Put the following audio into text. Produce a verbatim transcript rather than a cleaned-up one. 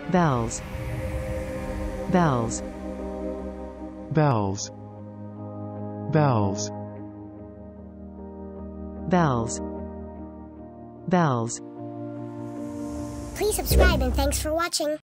bells, bells, bells, bells, bells, bells. Please subscribe and thanks for watching.